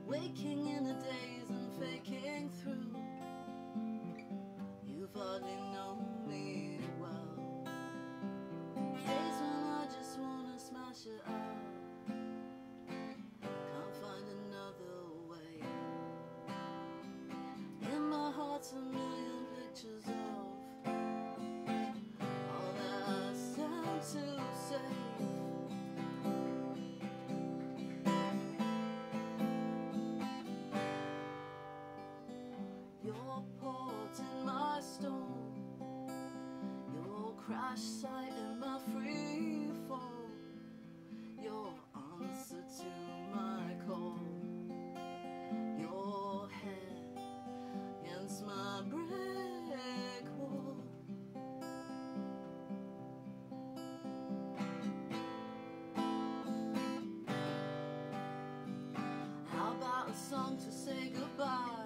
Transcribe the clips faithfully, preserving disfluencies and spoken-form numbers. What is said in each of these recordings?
waking in a daze and faking through. You've hardly known me well. Days when I just wanna smash it out, can't find another way. In my heart's a million pictures of all that I stand to say. Your port in my storm, your crash site in my free fall, your answer to my call, your head against my brick wall. How about a song to say goodbye?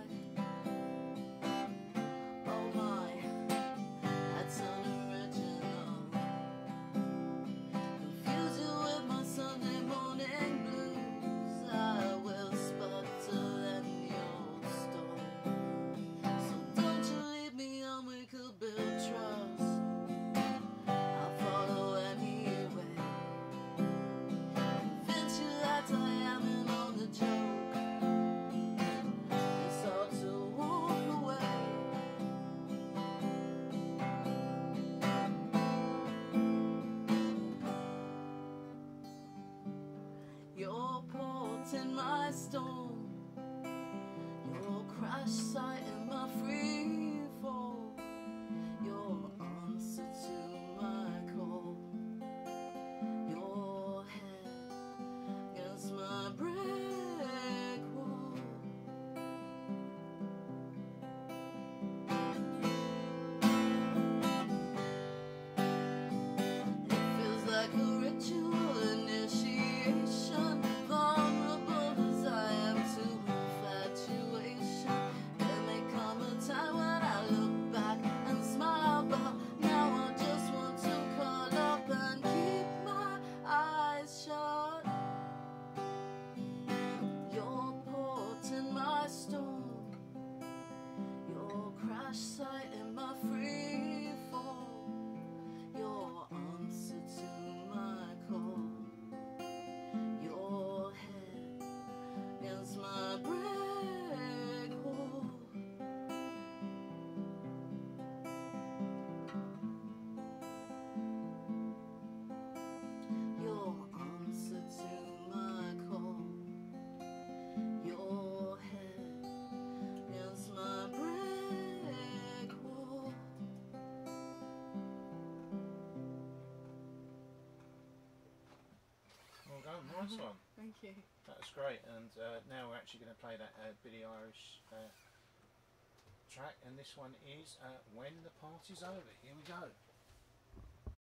We could build trust. I'll follow anyway. Convince you that I am in on the joke. It's hard to walk away. Your port in my storm, your crash site in my free fall, your answer to my call, your head against my brick wall. It feels like a ritual initiation, vulnerable as I am to infatuation. There may come a time when I look back and smile, but now I just want to curl up and keep my eyes shut. Your port in my storm, your crash site in my free fall, your answer to my call, your head against my brick wall. Your answer to my call, your head against my brick wall. Well done, nice one. Thank you. That was great, and uh, now we're actually going to play that uh, Billie Eilish uh, track, and this one is uh, When the Party's Over. Here we go.